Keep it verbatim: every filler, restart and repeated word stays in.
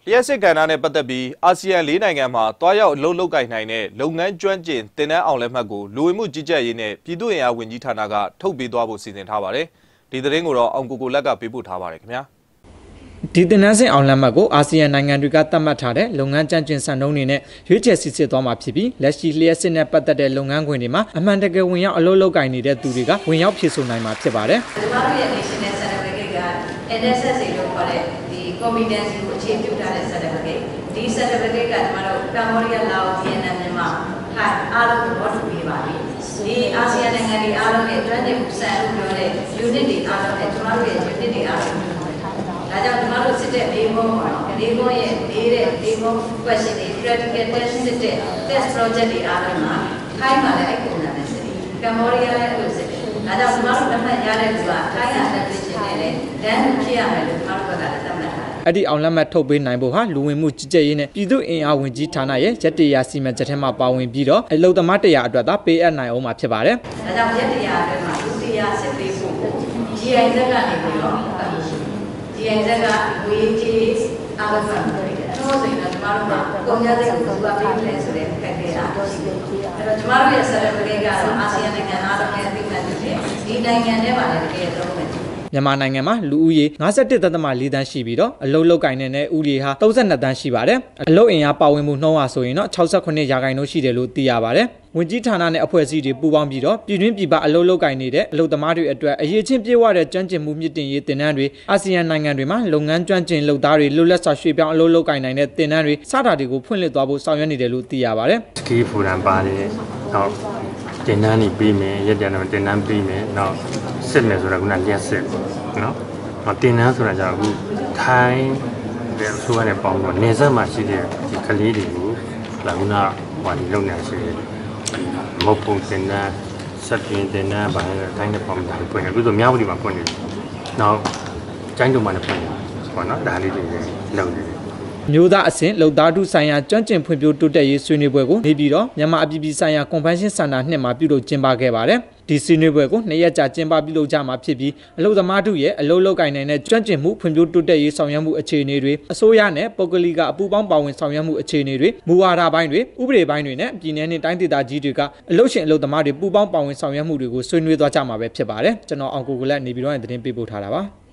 လျှက်စစ်ကဏ္ဍနဲ့ပတ်သက်ပြီးအာဆီယံလေးနိုင်ငံမှာတွားရောက်အလုပ်လုပ်ကိုင်နိုင်တဲ့လုပ်ငန်းကျွမ်းကျင်တင်နန်းအောင်လက်မှတ်ကိုလူဝင်မှုကြီးကြပ်ရေးနဲ့ပြည်သူ့အင်အားဝန်ကြီးဌာနကထုတ်ပေးသွားဖို့စီစဉ်ထားပါတယ်။ဒီသတင်းကိုတော့အောင်ကိုကိုလက်ကပေးပို့ထားပါတယ်ခင်ဗျာ။ဒီတင်နန်းစင်အောင်လက်မှတ်ကိုအာဆီယံနိုင်ငံတွေကသတ်မှတ်ထားတဲ့လုပ်ငန်းကျွမ်းကျင်စံနှုန်းတွေနဲ့ရွေးချယ်စစ်ဆေးသွားမှာဖြစ်ပြီးလက်ရှိလျှက်စစ်နဲ့ပတ်သက်တဲ့လုပ်ငန်းခွင်တွေမှာအမှန်တကယ်ဝင်ရောက်အလုပ်လုပ်ကိုင်နေတဲ့သူတွေကဝင်ရောက်ဖြည့်ဆို့နိုင်မှာဖြစ်ပါတယ်။ကျွန်တော်တို့ရဲ့ National Certificate က N S S ကိုခေါ်တဲ့ဒီ competency ကိုအခြေပြုထားတဲ့ certificate ဒီ certificate ကကျွန်တော်တို့ကမ္ဘောဒီးယားလာအိုဗီယက်နမ်မြန်မာထိုင်းအားလုံးကိုဘောတူပေးပါပြီ။ဒီအာဆီယံနိုင်ငံတွေအားလုံးရဲ့တွန်းတင်မှုစံလို့ပြောတဲ့ unit တွေအားလုံးနဲ့ကျွန်တော်တို့ရဲ့ unit တွေအားလုံးဒါကြောင့်ကျွန်တော်တို့စစ်တဲ့ဘေးဘုံပေါ့နော်ဘေးဘုံရဲ့ရေးတဲ့ဘေးဘုံ question တွေ practical test စစ်တဲ့ test project တွေအားလုံးမှာထိုင်းမှာလည်းအဲ့ပုံစံနဲ့စစ်တယ်ကမ္ဘောဒီးယားလည်းအဲ့လိုစစ်တယ်ဒါကြောင့်ကျွန်တော်တို့လက်မှတ်ရတဲ့လူကထိုင်းက application နဲ့လည်းတန်းတူဖြစ်ရမယ်လို့ကျွန်တော်တို့ကလည်းသတ်မှတ်ထားတယ်အဲ့ဒီအောင်လက်မှတ်ထုတ်ပေးနိုင်ဖို့ဟာလူဝင်မှုကြီးကြပ်ရေးနဲ့ပြည်သူ့အင်အားဝန်ကြီးဌာနရဲ့ရက်တရာစီမံချက်ထဲမှာပါဝင်ပြီးတော့အလုံသမားတရားအတွက်သာပေးအပ်နိုင်အောင်မှာဖြစ်ပါတယ်ဒါကြောင့်ရက်တရာအတွက်မှာလူတရားစစ်ပေးဖို့ G I Z ကနေပြီးတော့ G I Z ကဝေးကြီးအားလုံးပါတယ်တော့ဆိုရင်တော့ကျွန်တော်တို့ကကုန်ကြတဲ့ကိုသူကပေးမယ်ဆိုတဲ့ခက်ခဲတာရှိတယ်အဲ့တော့ကျွန်တော်တို့ရဲ့ certificate ကတော့အာဆီယံနိုင်ငံအားလုံးရဲ့အသိအမှတ်တွေဒီနိုင်ငံထဲမှာလည်းတကယ်သုံးမယ်မြန်မာနိုင်ငံမှာလူဦးရေ၅၁.၄ သန်းရှိပြီးတော့အလုတ်လောက်ကိုင်းနေတဲ့ဦးရေဟာ၃၂ သန်းရှိပါတယ်အလုတ်အင်အားပါဝင်မှုနှုန်းဟာဆိုရင်တော့၆၉ ရာခိုင်နှုန်းရှိတယ်လို့သိရပါတယ်ဝန်ကြီးဌာနနဲ့အဖွဲ့အစည်းတွေပူးပေါင်းပြီးတော့ပြည်တွင်းပြည်ပအလုတ်လောက်ကိုင်းနေတဲ့အလုတ်သမားတွေအတွက်အရေးချင်းပြေဝတဲ့ကျွမ်းကျင်မှုမြင့်တင်ရေးတင်နန်းတွေအာဆီယံနိုင်ငံတွေမှာလုပ်ငန်းကျွမ်းကျင်လုပ်သားတွေလွတ်လပ်စွာရွှေ့ပြောင်းအလုတ်လောက်ကိုင်းနိုင်တဲ့တင်နန်းတွေစတာတွေကိုဖွင့်လှစ်သွားဖို့ဆောင်ရွက်နေတယ်လို့သိရပါတယ်စကီဖူရန်ပါတယ်နောက်တင်နန်းတွေပြီးမယ်ရက်ကြံတော့တင်နန်းပြီးမယ်နောက်စစ်မယ်ဆိုတော့ခုနလျှက်စစ်နော်တင်နန်းဆိုတာကြောင့်အခုထိုင်းတဲ့ဆိုရတဲ့ပေါင်းတော့နေဆက်မှာရှိတဲ့ဒီကလေးတွေကိုလာခုနဟိုဒီလုံနေရှိတယ်မဟုတ်ဘူးတင်နန်းဆက်ပြင်းတင်နန်းဘာလဲထိုင်းတဲ့ပေါင်းတာပွင့်တယ်အခုဆိုမြောက်ပြည်မှာပွင့်နေတယ်နောက်ကျိုင်းတုံမှာလည်းပွင့်တယ်ပေါ့နော်ဒါလေးတွေလုံနေတယ်မျိုးသားအဆင့်လုံသားထုဆိုင်ရာကျွမ်းကျင်ဖွံ့ဖြိုးတိုးတက်ရေးဆွေးနွေးပွဲကိုနေပြီးတော့မြန်မာအပြည်ပြည်ဆိုင်ရာကွန်ဗင်းရှင်းစင်တာနှစ်မှာပြုလုပ်ကျင်းပခဲ့ပါတယ်။ဒီဆွေးနွေးပွဲကိုနှစ်ရက်ကြာကျင်းပပြုလုပ်ကြမှာဖြစ်ပြီးအလုံသမားထုရဲ့အလုံလောက်ကိုင်နိုင်တဲ့ကျွမ်းကျင်မှုဖွံ့ဖြိုးတိုးတက်ရေးဆောင်ရွက်မှုအခြေအနေတွေအစိုးရနဲ့ပုဂ္ဂလိကအပူပေါင်းပါဝင်ဆောင်ရွက်မှုအခြေအနေတွေမူဝါဒပိုင်းတွေဥပဒေပိုင်းတွေနဲ့ပြည်내နဲ့တိုင်းဒေသကြီးတွေကအလုံရှင်အလုံသမားတွေပူပေါင်းပါဝင်ဆောင်ရွက်မှုတွေကိုဆွေးနွေးသွားကြမှာပဲဖြစ်ပါတယ်။ကျွန်တော်အောင်ကိုကလက်နေပြီးတော့သတင်းပေးပို့ထားတာပါ။